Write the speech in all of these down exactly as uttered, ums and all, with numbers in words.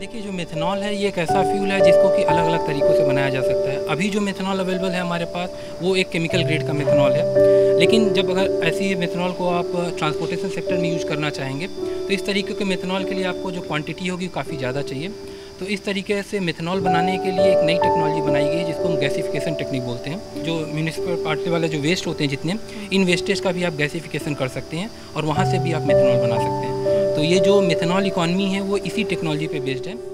देखिए, जो मेथनॉल है ये एक ऐसा फ्यूल है जिसको कि अलग अलग तरीक़ों से बनाया जा सकता है। अभी जो मेथनॉल अवेलेबल है हमारे पास वो एक केमिकल ग्रेड का मेथनॉल है, लेकिन जब अगर ऐसी मेथनॉल को आप ट्रांसपोर्टेशन सेक्टर में यूज़ करना चाहेंगे तो इस तरीके के मेथनॉल के लिए आपको जो क्वांटिटी होगी काफ़ी ज़्यादा चाहिए। तो इस तरीके से मेथनॉल बनाने के लिए एक नई टेक्नोलॉजी बनाई गई है जिसको हम गैसिफिकेशन टेक्निक बोलते हैं। जो म्यूनिसिपल पार्टी वाले जो वेस्ट होते हैं जितने, इन वेस्टेज का भी आप गैसिफिकेशन कर सकते हैं और वहाँ से भी आप मेथनॉल बना सकते हैं। तो ये जो मेथनॉल इकॉनमी है वो इसी टेक्नोलॉजी पे बेस्ड है।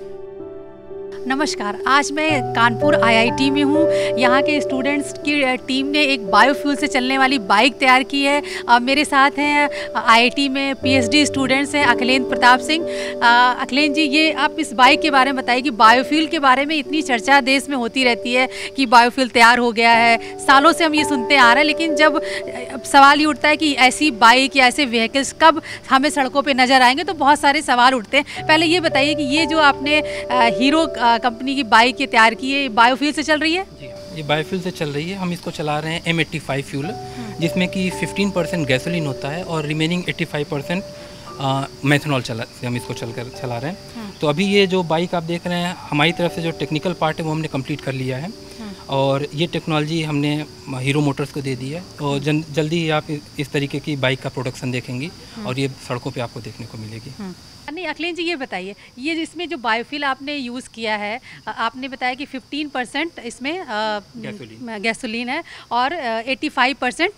नमस्कार, आज मैं कानपुर आई आई टी में हूँ। यहाँ के स्टूडेंट्स की टीम ने एक बायोफ्यूल से चलने वाली बाइक तैयार की है। अब मेरे साथ हैं आई आई टी में पी एच डी स्टूडेंट्स हैं अखिलेंद्र प्रताप सिंह। अखिलेंद्र जी, ये आप इस बाइक के बारे में बताइए कि बायोफ्यूल के बारे में इतनी चर्चा देश में होती रहती है कि बायोफ्यूल तैयार हो गया है, सालों से हम ये सुनते आ रहे हैं, लेकिन जब सवाल ये उठता है कि ऐसी बाइक या ऐसे व्हीकल्स कब हमें सड़कों पर नज़र आएंगे, तो बहुत सारे सवाल उठते हैं। पहले ये बताइए कि ये जो आपने हीरो कंपनी की बाइक ये तैयार की है, बायोफ्यूल से चल रही है? जी, ये बायोफ्यूल से चल रही है। हम इसको चला रहे हैं एम एट्टी फाइव फ्यूल, जिसमें कि फिफ्टीन परसेंट गैसोलीन होता है और remaining eighty five percent methanol चला से हम इसको चल कर चला रहे हैं। तो अभी ये जो बाइक आप देख रहे हैं, हमारी तरफ से जो टेक्निकल पार्ट है वो हमने कंप्लीट कर लिया है और ये टेक्नोलॉजी हमने हीरो मोटर्स को दे दी है। और जन, जल्दी ही आप इस तरीके की बाइक का प्रोडक्शन देखेंगी और ये सड़कों पे आपको देखने को मिलेगी। नहीं, अखिलेंद्र जी ये बताइए, ये इसमें जो बायोफ्यूल आपने यूज़ किया है, आपने बताया कि फिफ्टीन परसेंट इसमें गैसोलीन गैसोलीन है और eighty five percent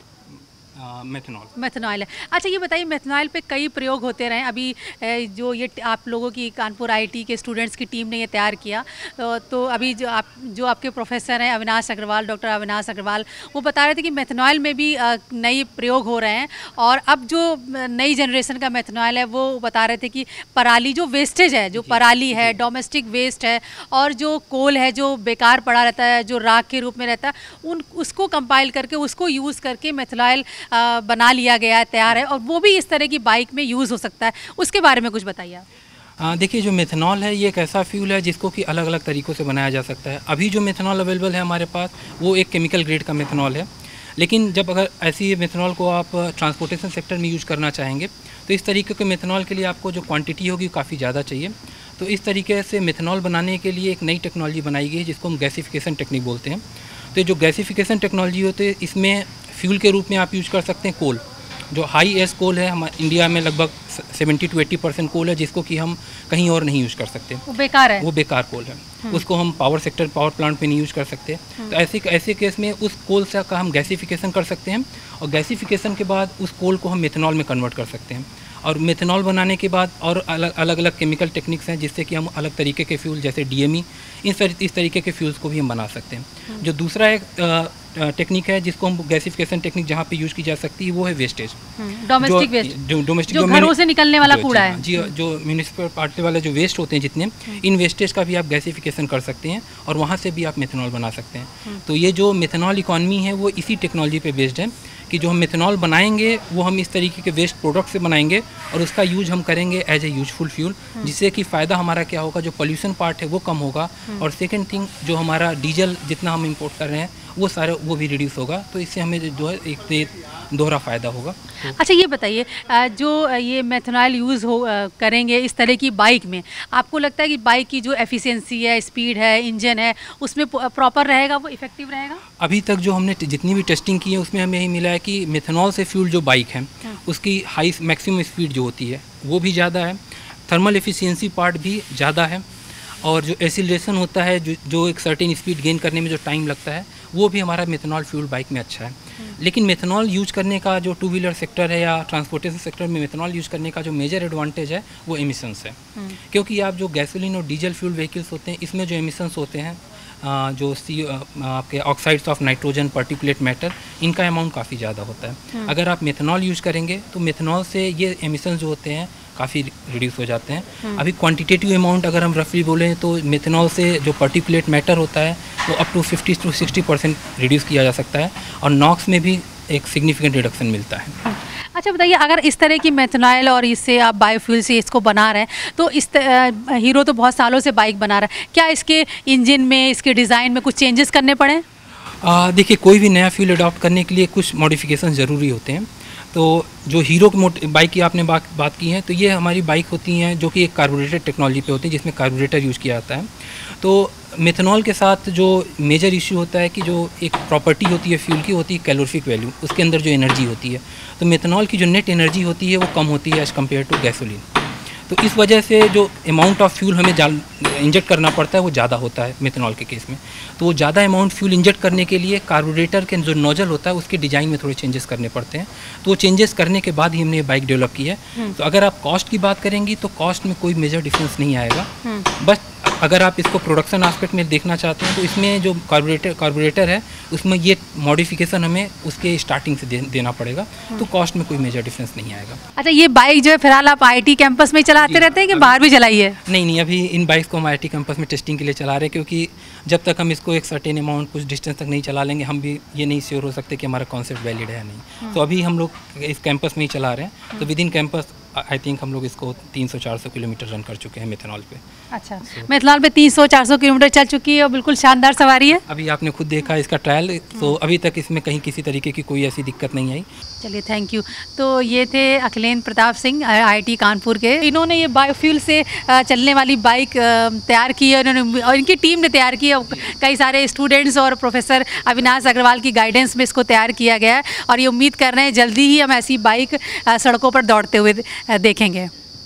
methanol methanol है। अच्छा, ये बताइए, मेथनॉल पे कई प्रयोग होते रहे। अभी जो ये आप लोगों की कानपुर आई आई टी के स्टूडेंट्स की टीम ने ये तैयार किया, तो अभी जो आप जो आपके प्रोफेसर हैं अविनाश अग्रवाल, डॉक्टर अविनाश अग्रवाल, वो बता रहे थे कि मेथनॉल में भी नए प्रयोग हो रहे हैं। और अब जो नई जनरेशन का मेथनॉल है वो बता रहे थे कि पराली जो वेस्टेज है, जो पराली है, डोमेस्टिक वेस्ट है और जो कोल है जो बेकार पड़ा रहता है, जो राख के रूप में रहता है, उन उसको कंपाइल करके उसको यूज़ करके मेथनॉल आ, बना लिया गया है, तैयार है, और वो भी इस तरह की बाइक में यूज़ हो सकता है। उसके बारे में कुछ बताइए आप। देखिए, जो मेथनॉल है ये एक ऐसा फ्यूल है जिसको कि अलग अलग तरीक़ों से बनाया जा सकता है। अभी जो मेथनॉल अवेलेबल है हमारे पास वो एक केमिकल ग्रेड का मेथनॉल है, लेकिन जब अगर ऐसी मेथनॉल को आप ट्रांसपोर्टेशन सेक्टर में यूज़ करना चाहेंगे तो इस तरीके के मेथनॉल के लिए आपको जो क्वांटिटी होगी काफ़ी ज़्यादा चाहिए। तो इस तरीके से मेथनॉल बनाने के लिए एक नई टेक्नोलॉजी बनाई गई है जिसको हम गैसिफिकेशन टेक्निक बोलते हैं। तो जो गैसिफिकेशन टेक्नोलॉजी होती है इसमें फ्यूल के रूप में आप यूज़ कर सकते हैं कोल, जो हाई एस कोल है। हमारे इंडिया में लगभग seventy two eighty percent coal है जिसको कि हम कहीं और नहीं यूज़ कर सकते। वो बेकार है, वो बेकार कोल है, उसको हम पावर सेक्टर पावर प्लांट पे नहीं यूज़ कर सकते। तो ऐसे ऐसे केस में उस कोल से का हम गैसिफिकेशन कर सकते हैं और गैसिफिकेशन के बाद उस कोल को हम मेथनॉल में कन्वर्ट कर सकते हैं। और मेथनॉल बनाने के बाद और अलग अलग अलग केमिकल टेक्निक्स हैं जिससे कि हम अलग तरीके के फ्यूल जैसे डी एम ई इन सर इस तरीके के फ्यूल्स को भी हम बना सकते हैं। जो दूसरा एक टेक्निक है जिसको हम गैसिफिकेशन टेक्निक जहाँ पे यूज़ की जा सकती है वो है वेस्टेज, डोमेस्टिक वेस्ट, जो डोमेस्टिक जो घरों से निकलने वाला कूड़ा है। जी, जो म्यूनिसिपल पार्टी वाले जो वेस्ट होते हैं जितने, इन वेस्टेज का भी आप गैसिफिकेशन कर सकते हैं और वहाँ से भी आप मेथनॉल बना सकते हैं। तो ये जो मेथनॉल इकॉनमी है वो इसी टेक्नोलॉजी पे बेस्ड है कि जो हम मेथनॉल बनाएंगे वो हम इस तरीके के वेस्ट प्रोडक्ट से बनाएंगे और उसका यूज हम करेंगे एज ए यूजफुल फ्यूल, जिससे कि फ़ायदा हमारा क्या होगा, जो पोल्यूशन पार्ट है वो कम होगा और सेकंड थिंग जो हमारा डीजल जितना हम इंपोर्ट कर रहे हैं वो सारे वो भी रिड्यूस होगा। तो इससे हमें जो है एक दोहरा फ़ायदा होगा। अच्छा, ये बताइए, जो ये मेथनॉल यूज़ हो करेंगे इस तरह की बाइक में, आपको लगता है कि बाइक की जो एफिशिएंसी है, स्पीड है, इंजन है, उसमें प्रॉपर रहेगा, वो इफेक्टिव रहेगा? अभी तक जो हमने जितनी भी टेस्टिंग की है उसमें हमें यही मिला है कि मेथनॉल से फ्यूल जो बाइक है उसकी हाई मैक्सिमम स्पीड जो होती है वो भी ज़्यादा है, थर्मल एफिशिएंसी पार्ट भी ज़्यादा है और जो एसिलेशन होता है, जो जो एक सर्टेन स्पीड गेन करने में जो टाइम लगता है वो भी हमारा मेथनॉल फ्यूल बाइक में अच्छा है। लेकिन मेथनॉल यूज करने का जो टू व्हीलर सेक्टर है या ट्रांसपोर्टेशन सेक्टर में मेथनॉल यूज़ करने का जो मेजर एडवांटेज है वो एमिशंस है। क्योंकि आप जो गैसोलीन और डीजल फ्यूल व्हीकल्स होते हैं इसमें जो एमिशंस होते हैं, जो सी आपके oxides of nitrogen, particulate matter, इनका अमाउंट काफ़ी ज़्यादा होता है। अगर आप मेथनॉल यूज़ करेंगे तो मेथनॉल से ये एमिशंस जो होते हैं काफ़ी रिड्यूस हो जाते हैं। अभी क्वांटिटेटिव अमाउंट अगर हम रफली बोलें तो मेथनॉल से जो पार्टिकुलेट मैटर होता है वो up to fifty to sixty percent reduce किया जा सकता है और नॉक्स में भी एक सिग्निफिकेंट रिडक्शन मिलता है। अच्छा, बताइए, अगर इस तरह की मेथनॉल और इससे आप बायोफ्यूल से इसको बना रहे हैं तो इस हीरो तो बहुत सालों से बाइक बना रहा है, क्या इसके इंजन में, इसके डिज़ाइन में कुछ चेंजेस करने पड़े? देखिए, कोई भी नया फ्यूल अडॉप्ट करने के लिए कुछ मॉडिफिकेशन ज़रूरी होते हैं। तो जो हीरो की मोट बाइक की आपने बात बात की है, तो ये हमारी बाइक होती हैं जो कि एक कार्बोरेटेड टेक्नोलॉजी पे होती है, जिसमें कार्बोरेटर यूज़ किया जाता है। तो मेथनॉल के साथ जो मेजर इशू होता है कि जो एक प्रॉपर्टी होती है फ्यूल की, होती है कैलोरीफिक वैल्यू, उसके अंदर जो एनर्जी होती है, तो मेथनॉल की जो नेट एनर्जी होती है वो कम होती है एज़ कम्पेयर टू गैसोलीन। तो इस वजह से जो अमाउंट ऑफ फ्यूल हमें जाल इंजेक्ट करना पड़ता है वो ज़्यादा होता है मेथनॉल के केस में। तो वो ज़्यादा अमाउंट फ्यूल इंजेक्ट करने के लिए कार्बोरेटर के जो नोजल होता है उसके डिज़ाइन में थोड़े चेंजेस करने पड़ते हैं। तो वो चेंजेस करने के बाद ही हमने ये बाइक डेवलप की है। तो अगर आप कॉस्ट की बात करेंगी तो कॉस्ट में कोई मेजर डिफरेंस नहीं आएगा। बस अगर आप इसको प्रोडक्शन एस्पेक्ट में देखना चाहते हैं तो इसमें जो कार्बोरेटर कार्बोरेटर है उसमें ये मॉडिफिकेशन हमें उसके स्टार्टिंग से दे, देना पड़ेगा। तो कॉस्ट में कोई मेजर डिफरेंस नहीं आएगा। अच्छा, ये बाइक जो है फिलहाल आप आईटी कैंपस में चलाते रहते हैं कि बाहर भी चलाई है? नहीं नहीं, अभी इन बाइक्स को हम आईटी कैंपस में टेस्टिंग के लिए चला रहे हैं, क्योंकि जब तक हम इसको एक सर्टेन अमाउंट कुछ डिस्टेंस तक नहीं चला लेंगे हम भी ये नहीं श्योर हो सकते कि हमारा कॉन्सेप्ट वैलिड है या नहीं। तो अभी हम लोग इस कैंपस में ही चला रहे हैं। तो within campus I think हम लोग इसको तीन सौ चार सौ किलोमीटर रन कर चुके हैं मेथनॉल पे। अच्छा, मेथनॉल पे तीन सौ चार सौ किलोमीटर चल चुकी है और बिल्कुल शानदार सवारी है। अभी आपने खुद देखा इसका ट्रायल, तो अभी तक इसमें कहीं किसी तरीके की कोई ऐसी दिक्कत नहीं आई। चलिए, थैंक यू। तो ये थे अखिलेंद्र प्रताप सिंह आईआईटी कानपुर के। इन्होंने ये बायोफ्यूल से चलने वाली बाइक तैयार की है इन्होंने, और इनकी टीम ने तैयार की है। कई सारे स्टूडेंट्स और प्रोफेसर अविनाश अग्रवाल की गाइडेंस में इसको तैयार किया गया है और ये उम्मीद कर रहे हैं जल्दी ही हम ऐसी बाइक सड़कों पर दौड़ते हुए देखेंगे।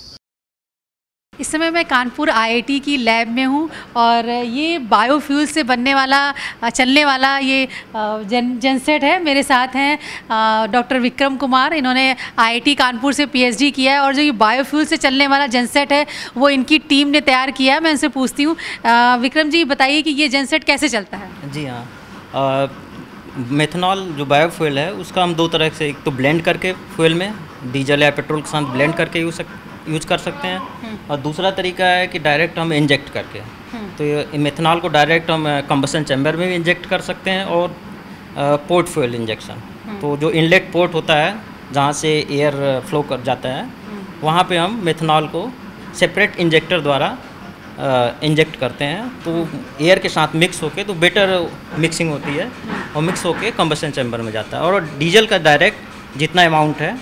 इस समय मैं कानपुर आईआईटी की लैब में हूँ और ये बायोफ्यूल से बनने वाला चलने वाला ये जन जनसेट है। मेरे साथ हैं डॉक्टर विक्रम कुमार, इन्होंने आईआईटी कानपुर से पीएचडी किया है और जो ये बायोफ्यूल से चलने वाला जनसेट है वो इनकी टीम ने तैयार किया है। मैं इनसे पूछती हूँ, विक्रम जी बताइए कि ये जनसेट कैसे चलता है? जी हाँ, मेथनॉल जो बायोफ्यूल है उसका हम दो तरह से, एक तो ब्लेंड करके फ्यूल में डीजल या पेट्रोल के साथ ब्लेंड करके यूज यूज कर सकते हैं, और दूसरा तरीका है कि डायरेक्ट हम इंजेक्ट करके। तो ये मेथनॉल को डायरेक्ट हम कंबसन चैम्बर में भी इंजेक्ट कर सकते हैं और पोर्ट फ्यूल इंजेक्शन, तो जो इनलेट पोर्ट होता है जहाँ से एयर फ्लो कर जाता है वहाँ पे हम मेथनॉल को सेपरेट इंजेक्टर द्वारा इंजेक्ट करते हैं। तो एयर के साथ मिक्स होके तो बेटर मिक्सिंग होती है और मिक्स होके कंबसन चैम्बर में जाता है। और डीजल का डायरेक्ट जितना अमाउंट है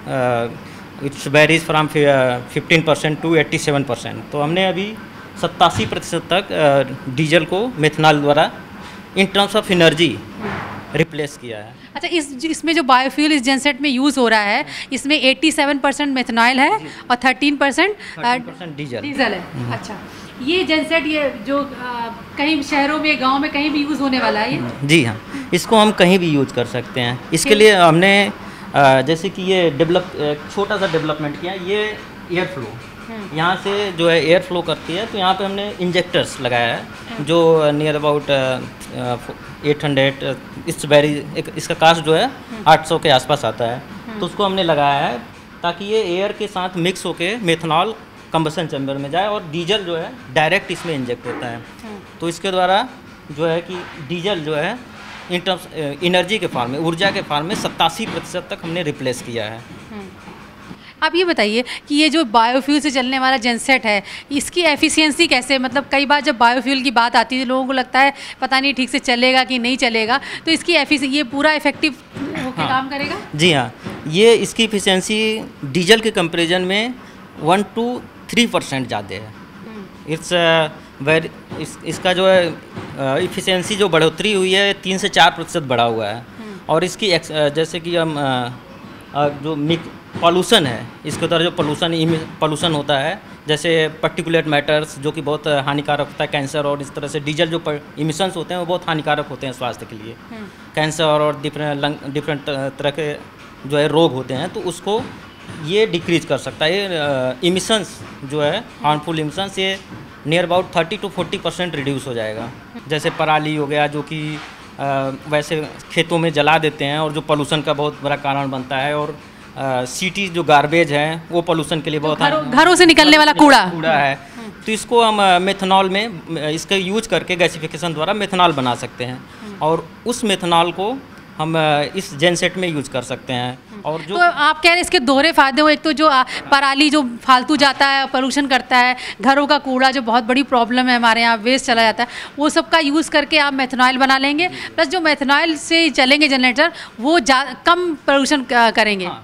it's varies from fifteen percent to eighty seven percent. तो हमने अभी सत्तासी प्रतिशत तक डीजल को मेथनॉल द्वारा in terms of energy replace किया है। अच्छा, इस इसमें जो बायोफ्यूल इस जनसेट में यूज़ हो रहा है इसमें सत्तासी परसेंट मेथनॉल है और थर्टीन परसेंट डीजल डीजल है। अच्छा, ये जनसेट ये जो आ, कहीं शहरों में गांव में कहीं भी यूज़ होने वाला है ये? जी हाँ, इसको हम कहीं भी यूज़ कर सकते हैं। इसके लिए हमने आ, जैसे कि ये डेवलप छोटा सा डेवलपमेंट किया, ये एयर फ्लो यहाँ से जो है एयर फ्लो करती है, तो यहाँ पे हमने इंजेक्टर्स लगाया है जो near about eight hundred, it's very इसका कास्ट जो है आठ सौ के आसपास आता है। तो उसको हमने लगाया है ताकि ये एयर के साथ मिक्स होके मेथनॉल कंबसन चैम्बर में जाए और डीजल जो है डायरेक्ट इसमें इंजेक्ट होता है। तो इसके द्वारा जो है कि डीजल जो है इन टर्म्स एनर्जी के फॉर्म में, ऊर्जा के फॉर्म में सत्तासी प्रतिशत तक हमने रिप्लेस किया है। आप ये बताइए कि ये जो बायोफ्यूल से चलने वाला जनसेट है इसकी एफिशिएंसी कैसे, मतलब कई बार जब बायोफ्यूल की बात आती है लोगों को लगता है पता नहीं ठीक से चलेगा कि नहीं चलेगा, तो इसकी एफिशिएंसी ये पूरा इफेक्टिव होकर हाँ। काम करेगा? जी हाँ, ये इसकी एफिशिएंसी डीजल के कंपेरिजन में वन टू थ्री परसेंट ज़्यादा है। इट्स वेरी इस, इसका जो है इफिशिएंसी जो बढ़ोतरी हुई है तीन से चार प्रतिशत बढ़ा हुआ है। और इसकी जैसे कि हम जो मिक पॉल्यूशन है, इसके द्वारा जो पॉल्यूशन पॉल्यूशन होता है, जैसे पर्टिकुलेट मैटर्स जो कि बहुत हानिकारक होता है, कैंसर, और इस तरह से डीजल जो इमिशंस होते हैं वो बहुत हानिकारक होते हैं स्वास्थ्य के लिए। कैंसर और डिफरेंट लंग डिफरेंट तरह के जो है रोग होते हैं, तो उसको ये डिक्रीज कर सकता है। ये इमिशंस जो है हार्मफुल इमिशंस ये near about thirty to forty percent reduce हो जाएगा। जैसे पराली हो गया जो कि वैसे खेतों में जला देते हैं और जो पोल्यूशन का बहुत बड़ा कारण बनता है, और सिटी जो गार्बेज है वो पोल्यूशन के लिए बहुत घरों, घरों से निकलने वाला कूड़ा कूड़ा है। तो इसको हम मेथनॉल में इसका यूज करके गैसिफिकेशन द्वारा मेथनॉल बना सकते हैं और उस मेथनॉल को हम इस जेनसेट में यूज कर सकते हैं। और जो तो आप कह रहे हैं इसके दोहरे फायदे हो, एक तो जो पराली जो फालतू जाता है पोल्यूशन करता है, घरों का कूड़ा जो बहुत बड़ी प्रॉब्लम है हमारे यहाँ वेस्ट चला जाता है, वो सब का यूज़ करके आप मेथनॉल बना लेंगे, प्लस जो मेथनॉल से चलेंगे जनरेटर वो कम पोल्यूशन करेंगे। हाँ,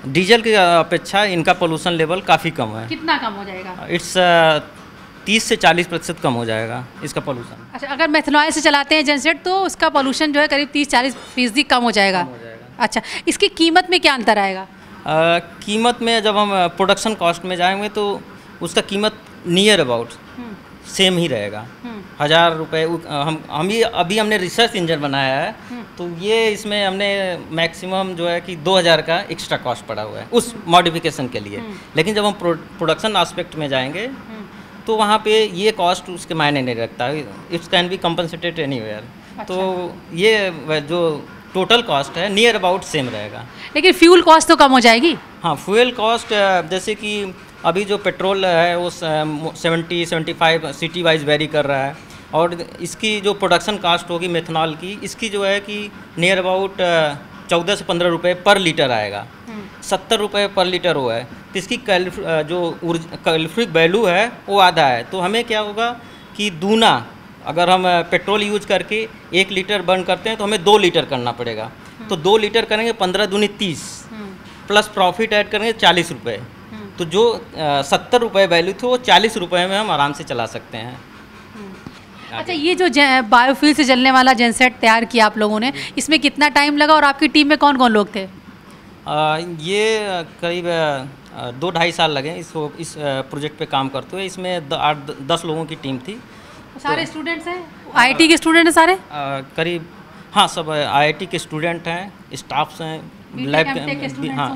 डीजल की अपेक्षा इनका पोल्यूशन लेवल काफ़ी कम है। कितना कम हो जाएगा? इट्स तीस से चालीस प्रतिशत कम हो जाएगा इसका पोल्यूशन। अच्छा, अगर मेथनॉल से चलाते हैं जनसेट तो उसका पोल्यूशन जो है करीब तीस चालीस फीसदी कम हो जाएगा। कम हो जाएगा। अच्छा, इसकी कीमत में क्या अंतर आएगा? आ, कीमत में जब हम प्रोडक्शन कॉस्ट में जाएंगे तो उसका कीमत नियर अबाउट सेम ही रहेगा। हज़ार रुपये हम हम ही अभी हमने रिसर्च इंजन बनाया है तो ये इसमें हमने मैक्सिमम जो है कि दो हज़ार का एक्स्ट्रा कॉस्ट पड़ा हुआ है उस मॉडिफिकेशन के लिए। लेकिन जब हम प्रोडक्शन एस्पेक्ट में जाएंगे तो वहाँ पे ये कॉस्ट उसके मायने नहीं रखता, it's can be compensated anywhere. तो ये जो टोटल कॉस्ट है नियर अबाउट सेम रहेगा। लेकिन फ्यूल कॉस्ट तो कम हो जाएगी? हाँ, फ्यूल कॉस्ट जैसे कि अभी जो पेट्रोल है वो seventy seventy five city wise vary कर रहा है और इसकी जो प्रोडक्शन कॉस्ट होगी मेथनॉल की, इसकी जो है कि नियर अबाउट चौदह से पंद्रह रुपये पर लीटर आएगा। सत्तर रुपये पर लीटर वो है तो इसकी कैलिफ जो कैलोरीफिक वैल्यू है वो आधा है। तो हमें क्या होगा कि दूना अगर हम पेट्रोल यूज करके एक लीटर बर्न करते हैं तो हमें दो लीटर करना पड़ेगा। तो दो लीटर करेंगे पंद्रह दूनी तीस प्लस प्रॉफिट ऐड करेंगे चालीस रुपये। तो जो सत्तर रुपये वैल्यू थी वो चालीस रुपये में हम आराम से चला सकते हैं। अच्छा, ये जो बायोफ्यूल से जलने वाला जेनसेट तैयार किया आप लोगों ने, इसमें कितना टाइम लगा और आपकी टीम में कौन कौन लोग थे? आ, ये करीब दो ढाई साल लगे इस इस प्रोजेक्ट पे काम करते हुए। इसमें द, आठ दस लोगों की टीम थी। सारे स्टूडेंट्स हैं? आईआईटी के स्टूडेंट हैं सारे? आ, करीब हाँ, सब आईआईटी के स्टूडेंट हैं, स्टाफ्स हैं, लैब के, हाँ,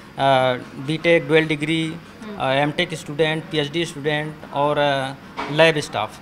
B Tech dual degree, M Tech student, PhD student और लैब स्टाफ,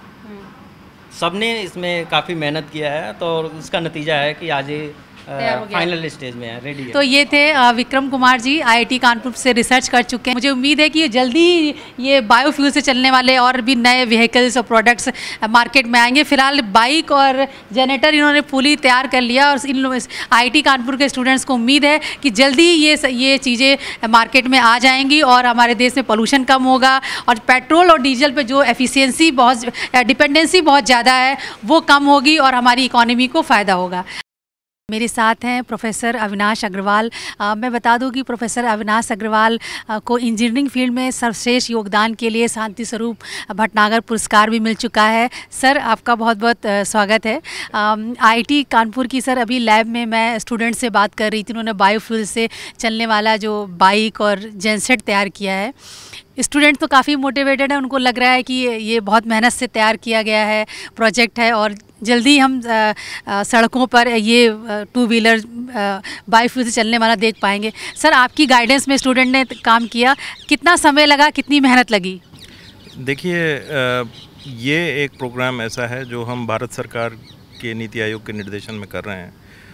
सबने इसमें काफ़ी मेहनत किया है। तो इसका नतीजा है कि आज ये फाइनल स्टेज में है, रेडी है। तो ये थे विक्रम कुमार जी, आईआईटी कानपुर से रिसर्च कर चुके हैं। मुझे उम्मीद है कि जल्दी ये बायोफ्यूल से चलने वाले और भी नए व्हीकल्स और प्रोडक्ट्स मार्केट में आएंगे। फिलहाल बाइक और जनरेटर इन्होंने फुली तैयार कर लिया और इन आईआईटी कानपुर के स्टूडेंट्स को उम्मीद है कि जल्दी ये ये चीज़ें मार्केट में आ जाएंगी और हमारे देश में पोल्यूशन कम होगा और पेट्रोल और डीजल पर जो एफिशिएंसी बहुत डिपेंडेंसी बहुत ज़्यादा है वो कम होगी और हमारी इकोनॉमी को फ़ायदा होगा। मेरे साथ हैं प्रोफेसर अविनाश अग्रवाल। आ, मैं बता दूं कि प्रोफेसर अविनाश अग्रवाल आ, को इंजीनियरिंग फील्ड में सर्वश्रेष्ठ योगदान के लिए शांति स्वरूप भटनागर पुरस्कार भी मिल चुका है। सर, आपका बहुत बहुत स्वागत है। आईआईटी कानपुर की सर अभी लैब में मैं स्टूडेंट से बात कर रही थी, उन्होंने बायोफ्यूल से चलने वाला जो बाइक और जेनसेट तैयार किया है। स्टूडेंट तो काफ़ी मोटिवेटेड है, उनको लग रहा है कि ये बहुत मेहनत से तैयार किया गया है प्रोजेक्ट है और जल्दी हम आ, आ, सड़कों पर ये टू व्हीलर बायोफ्यूल से चलने वाला देख पाएंगे। सर, आपकी गाइडेंस में स्टूडेंट ने काम किया, कितना समय लगा, कितनी मेहनत लगी? देखिए, ये एक प्रोग्राम ऐसा है जो हम भारत सरकार के नीति आयोग के निर्देशन में कर रहे हैं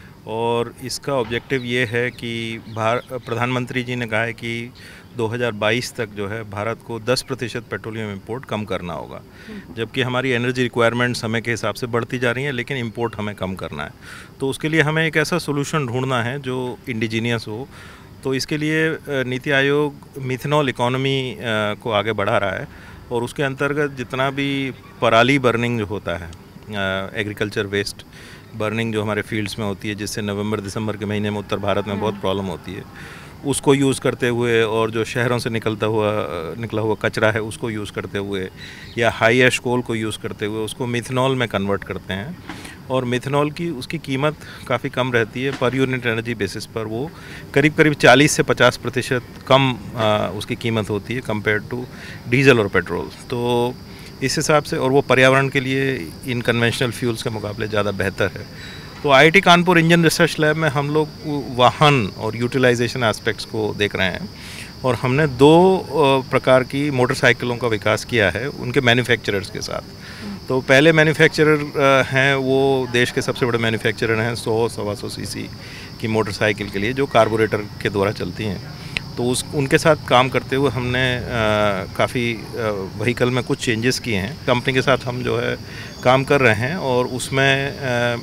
और इसका ऑब्जेक्टिव ये है कि प्रधानमंत्री जी ने कहा है कि दो हज़ार बाईस तक जो है भारत को दस प्रतिशत पेट्रोलियम इंपोर्ट कम करना होगा, जबकि हमारी एनर्जी रिक्वायरमेंट समय के हिसाब से बढ़ती जा रही है लेकिन इंपोर्ट हमें कम करना है। तो उसके लिए हमें एक ऐसा सोल्यूशन ढूंढना है जो इंडिजीनियस हो। तो इसके लिए नीति आयोग मिथेनॉल इकोनॉमी को आगे बढ़ा रहा है और उसके अंतर्गत जितना भी पराली बर्निंग जो होता है, एग्रीकल्चर वेस्ट बर्निंग जो हमारे फील्ड्स में होती है, जिससे नवंबर दिसंबर के महीने में उत्तर भारत में बहुत प्रॉब्लम होती है, उसको यूज़ करते हुए और जो शहरों से निकलता हुआ निकला हुआ कचरा है उसको यूज़ करते हुए या हाई ऐश कोल को यूज़ करते हुए उसको मिथेनॉल में कन्वर्ट करते हैं। और मिथेनॉल की उसकी कीमत काफ़ी कम रहती है, पर यूनिट एनर्जी बेसिस पर वो करीब करीब चालीस से पचास प्रतिशत कम आ, उसकी कीमत होती है कंपेयर टू डीजल और पेट्रोल। तो इस हिसाब से, और वो पर्यावरण के लिए इन कन्वेंशनल फ्यूल्स के मुकाबले ज़्यादा बेहतर है। तो IIT Kanpur engine research lab में हम लोग वाहन और यूटिलाइजेशन एस्पेक्ट्स को देख रहे हैं और हमने दो प्रकार की मोटरसाइकिलों का विकास किया है उनके मैन्युफैक्चरर्स के साथ। तो पहले मैन्युफैक्चरर हैं वो देश के सबसे बड़े मैन्युफैक्चरर हैं सौ सवा सौ सीसी की मोटरसाइकिल के लिए जो कार्बोरेटर के द्वारा चलती हैं। तो उस उनके साथ काम करते हुए हमने काफ़ी व्हीकल में कुछ चेंजेस किए हैं। कंपनी के साथ हम जो है काम कर रहे हैं और उसमें आ,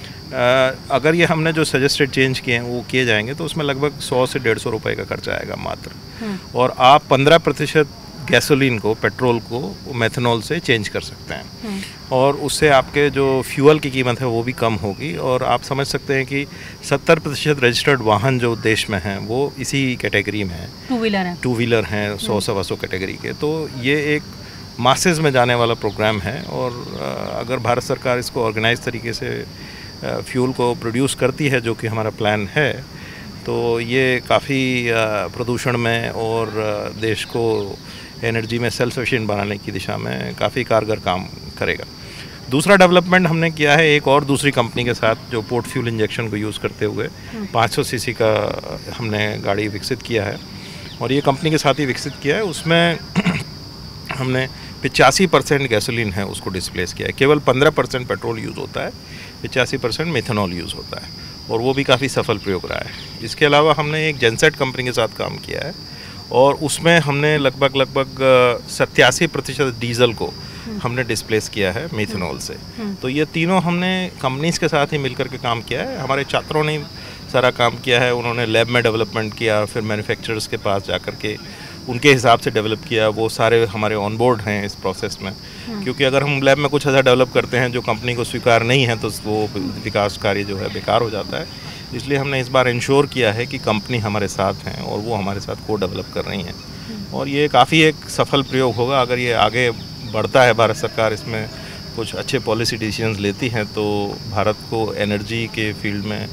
आ, अगर ये हमने जो सजेस्टेड चेंज किए हैं वो किए जाएंगे तो उसमें लगभग सौ से डेढ़ सौ रुपये का खर्चा आएगा मात्र, और आप पंद्रह प्रतिशत गैसोलीन को, पेट्रोल को मेथनॉल से चेंज कर सकते हैं और उससे आपके जो फ्यूल की कीमत है वो भी कम होगी। और आप समझ सकते हैं कि सत्तर प्रतिशत रजिस्टर्ड वाहन जो देश में हैं वो इसी कैटेगरी में हैं, टू व्हीलर हैं टू व्हीलर हैं सौ सवा सौ कैटेगरी के। तो ये एक मासेस में जाने वाला प्रोग्राम है और अगर भारत सरकार इसको ऑर्गेनाइज तरीके से फ्यूल को प्रोड्यूस करती है, जो कि हमारा प्लान है, तो ये काफ़ी प्रदूषण में और देश को एनर्जी में सेल्फ सफिशिएंट बनाने की दिशा में काफ़ी कारगर काम करेगा। दूसरा डेवलपमेंट हमने किया है एक और दूसरी कंपनी के साथ, जो पोर्ट फ्यूल इंजेक्शन को यूज़ करते हुए पाँच सौ सीसी का हमने गाड़ी विकसित किया है और ये कंपनी के साथ ही विकसित किया है। उसमें हमने पचासी परसेंट गैसोलीन है उसको डिस्प्लेस किया है, केवल पंद्रह परसेंट पेट्रोल यूज़ होता है, पचासी परसेंट मेथनॉल यूज़ होता है और वो भी काफ़ी सफल प्रयोग रहा है। इसके अलावा हमने एक जेनसेट कंपनी के साथ काम किया है और उसमें हमने लगभग लगभग सत्तासी प्रतिशत डीजल को हमने डिस्प्लेस किया है मेथनॉल से। तो ये तीनों हमने कंपनीज के साथ ही मिलकर के काम किया है। हमारे छात्रों ने सारा काम किया है, उन्होंने लैब में डेवलपमेंट किया, फिर मैन्युफैक्चरर्स के पास जाकर के उनके हिसाब से डेवलप किया। वो सारे हमारे ऑन बोर्ड हैं इस प्रोसेस में, क्योंकि अगर हम लैब में कुछ ऐसा डेवलप करते हैं जो कंपनी को स्वीकार नहीं है तो वो विकास कार्य जो है बेकार हो जाता है। इसलिए हमने इस बार इंश्योर किया है कि कंपनी हमारे साथ हैं और वो हमारे साथ को डेवलप कर रही हैं और ये काफ़ी एक सफल प्रयोग होगा। अगर ये आगे बढ़ता है, भारत सरकार इसमें कुछ अच्छे पॉलिसी डिसीजंस लेती हैं, तो भारत को एनर्जी के फील्ड में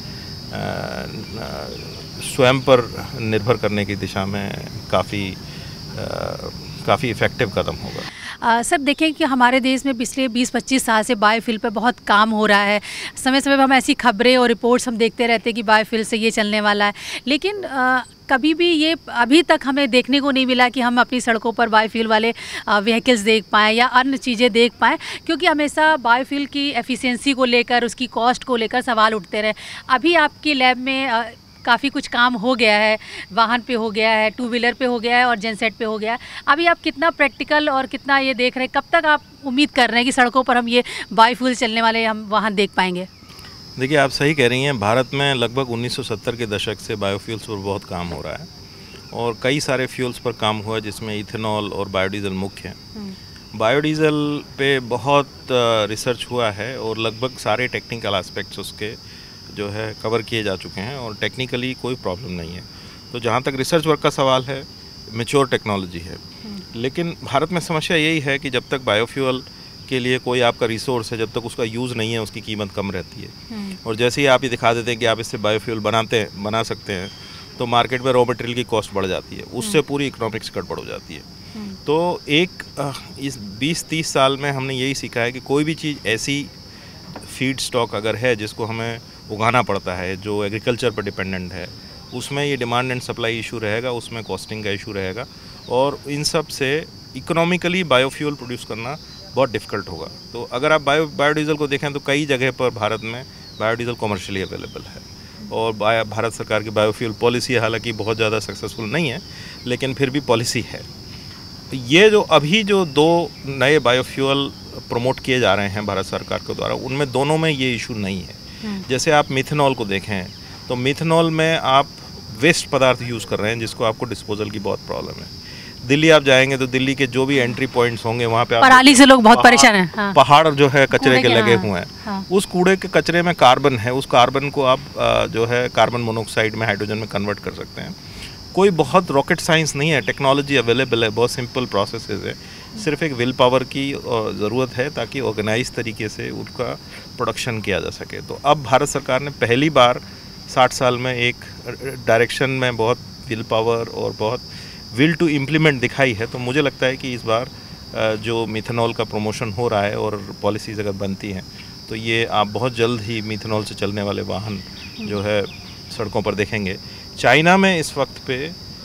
स्वयं पर निर्भर करने की दिशा में काफ़ी काफ़ी इफ़ेक्टिव कदम होगा। आ, सर देखें कि हमारे देश में पिछले बीस पच्चीस साल से बायोफ्यूल पे बहुत काम हो रहा है। समय समय पर हम ऐसी खबरें और रिपोर्ट्स हम देखते रहते हैं कि बायोफ्यूल से ये चलने वाला है, लेकिन आ, कभी भी ये अभी तक हमें देखने को नहीं मिला कि हम अपनी सड़कों पर बायोफ्यूल वाले व्हीकल्स देख पाएँ या अन्य चीज़ें देख पाएँ, क्योंकि हमेशा बायोफ्यूल की एफिशिएंसी को लेकर, उसकी कॉस्ट को लेकर सवाल उठते रहे। अभी आपकी लैब में आ, काफ़ी कुछ काम हो गया है, वाहन पे हो गया है, टू व्हीलर पे हो गया है और जेनसेट पे हो गया है। अभी आप कितना प्रैक्टिकल और कितना ये देख रहे हैं, कब तक आप उम्मीद कर रहे हैं कि सड़कों पर हम ये बायोफ्यूल चलने वाले हम वाहन देख पाएंगे? देखिए, आप सही कह रही हैं, भारत में लगभग उन्नीस सौ सत्तर के दशक से बायोफ्यूल्स पर बहुत काम हो रहा है और कई सारे फ्यूल्स पर काम हुआ जिसमें इथेनॉल और बायोडीज़ल मुख्य हैं। बायोडीज़ल पे बहुत रिसर्च हुआ है और लगभग सारे टेक्निकल एस्पेक्ट्स उसके जो है कवर किए जा चुके हैं और टेक्निकली कोई प्रॉब्लम नहीं है। तो जहाँ तक रिसर्च वर्क का सवाल है, मैच्योर टेक्नोलॉजी है, लेकिन भारत में समस्या यही है कि जब तक बायोफ्यूल के लिए कोई आपका रिसोर्स है, जब तक उसका यूज़ नहीं है, उसकी कीमत कम रहती है। और जैसे ही आप ये दिखा देते हैं कि आप इससे बायोफ्यूल बनाते हैं बना सकते हैं, तो मार्केट में रॉ मटेरियल की कॉस्ट बढ़ जाती है, उससे पूरी इकोनॉमिक्स गड़बड़ हो जाती है। तो एक इस बीस तीस साल में हमने यही सीखा है कि कोई भी चीज़ ऐसी फीड स्टॉक अगर है जिसको हमें उगाना पड़ता है, जो एग्रीकल्चर पर डिपेंडेंट है, उसमें ये डिमांड एंड सप्लाई इशू रहेगा, उसमें कॉस्टिंग का इशू रहेगा और इन सब से इकोनॉमिकली बायोफ्यूल प्रोड्यूस करना बहुत डिफ़िकल्ट होगा। तो अगर आप बायो बायोडीज़ल को देखें तो कई जगह पर भारत में बायोडीज़ल कॉमर्शियली अवेलेबल है और भारत सरकार की बायोफ्यूल पॉलिसी हालांकि बहुत ज़्यादा सक्सेसफुल नहीं है, लेकिन फिर भी पॉलिसी है। ये जो अभी जो दो नए बायोफ्यूल प्रमोट किए जा रहे हैं भारत सरकार के द्वारा, उनमें दोनों में ये इशू नहीं है। जैसे आप मिथेनॉल को देखें तो मिथेनॉल में आप वेस्ट पदार्थ यूज़ कर रहे हैं जिसको आपको डिस्पोजल की बहुत प्रॉब्लम है। दिल्ली आप जाएंगे तो दिल्ली के जो भी एंट्री पॉइंट्स होंगे वहाँ पे पराली से लोग बहुत परेशान हैं। हाँ। पहाड़ जो है कचरे के लगे हाँ, हुए हैं। हाँ। उस कूड़े के कचरे में कार्बन है, उस कार्बन को आप जो है कार्बन मोनोऑक्साइड में हाइड्रोजन में कन्वर्ट कर सकते हैं। कोई बहुत रॉकेट साइंस नहीं है, टेक्नोलॉजी अवेलेबल है, बहुत सिंपल प्रोसेसेस है, सिर्फ एक विल पावर की ज़रूरत है ताकि ऑर्गेनाइज तरीके से उनका प्रोडक्शन किया जा सके। तो अब भारत सरकार ने पहली बार साठ साल में एक डायरेक्शन में बहुत विल पावर और बहुत विल टू इम्प्लीमेंट दिखाई है। तो मुझे लगता है कि इस बार जो मिथेनॉल का प्रमोशन हो रहा है और पॉलिसीज़ अगर बनती हैं तो ये आप बहुत जल्द ही मिथेनॉल से चलने वाले वाहन जो है सड़कों पर देखेंगे। चाइना में इस वक्त पे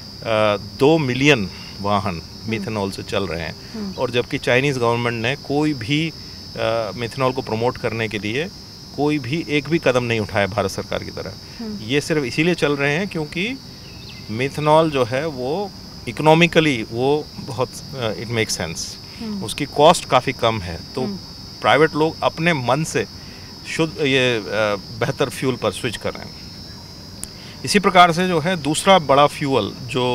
दो मिलियन वाहन मिथेनॉल से चल रहे हैं और जबकि चाइनीज़ गवर्नमेंट ने कोई भी मिथेनॉल को प्रमोट करने के लिए कोई भी एक भी कदम नहीं उठाया भारत सरकार की तरह। ये सिर्फ इसीलिए चल रहे हैं क्योंकि मिथेनॉल जो है वो इकोनॉमिकली वो बहुत इट मेक सेंस, उसकी कॉस्ट काफ़ी कम है, तो प्राइवेट लोग अपने मन से शुद्ध ये बेहतर फ्यूल पर स्विच कर रहे हैं। इसी प्रकार से जो है दूसरा बड़ा फ्यूल जो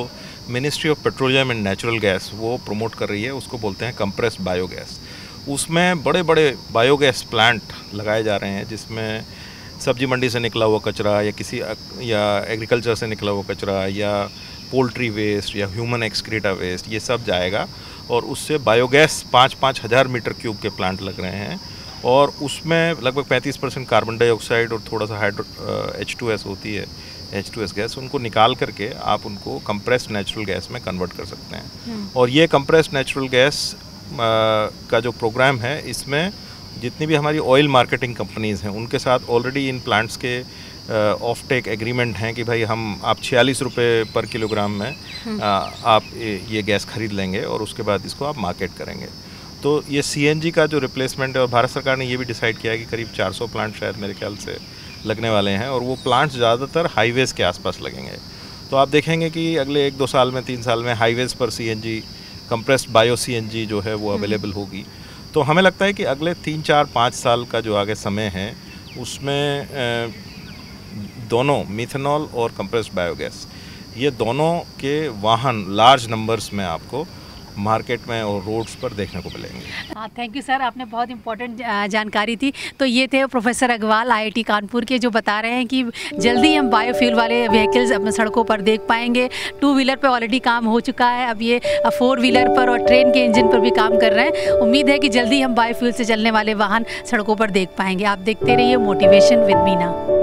ministry of petroleum and natural gas वो प्रमोट कर रही है, उसको बोलते हैं कंप्रेस्ड बायोगैस। उसमें बड़े बड़े बायोगैस प्लांट लगाए जा रहे हैं जिसमें सब्जी मंडी से निकला हुआ कचरा या किसी या एग्रीकल्चर से निकला हुआ कचरा या पोल्ट्री वेस्ट या ह्यूमन एक्सक्रीटा वेस्ट, ये सब जाएगा और उससे बायोगैस पाँच पाँच हज़ार मीटर क्यूब के प्लांट लग रहे हैं और उसमें लगभग पैंतीस परसेंट कार्बन डाइऑक्साइड और थोड़ा सा हाइड्रो एच टू एस होती है, एच टू एस गैस, उनको निकाल करके आप उनको कंप्रेस्ड नेचुरल गैस में कन्वर्ट कर सकते हैं। और ये कंप्रेस्ड नेचुरल गैस का जो प्रोग्राम है, इसमें जितनी भी हमारी ऑयल मार्केटिंग कंपनीज़ हैं उनके साथ ऑलरेडी इन प्लांट्स के ऑफ टेक एग्रीमेंट हैं कि भाई हम आप छियालीस रुपये पर किलोग्राम में आ, आप ये गैस खरीद लेंगे और उसके बाद इसको आप मार्केट करेंगे। तो ये सीएनजी का जो रिप्लेसमेंट है, और भारत सरकार ने ये भी डिसाइड किया है कि करीब चार सौ प्लांट शायद मेरे ख्याल से लगने वाले हैं और वो प्लांट्स ज़्यादातर हाईवेज़ के आसपास लगेंगे। तो आप देखेंगे कि अगले एक दो साल में, तीन साल में हाईवेज़ पर सीएनजी, कंप्रेस्ड बायो सीएनजी जो है वो अवेलेबल होगी। तो हमें लगता है कि अगले तीन चार पाँच साल का जो आगे समय है उसमें दोनों मिथेनॉल और कंप्रेस्ड बायोगैस, ये दोनों के वाहन लार्ज नंबर्स में आपको मार्केट में और रोड्स पर देखने को मिलेंगे। हाँ, थैंक यू सर, आपने बहुत इंपॉर्टेंट जानकारी थी। तो ये थे प्रोफेसर अग्रवाल आईआईटी कानपुर के, जो बता रहे हैं कि जल्दी हम बायोफ्यूल वाले व्हीकल्स अपने सड़कों पर देख पाएंगे। टू व्हीलर पे ऑलरेडी काम हो चुका है, अब ये फोर व्हीलर पर और ट्रेन के इंजन पर भी काम कर रहे हैं। उम्मीद है कि जल्दी हम बायोफ्यूल से चलने वाले वाहन सड़कों पर देख पाएंगे। आप देखते रहिए मोटिवेशन विद मीना।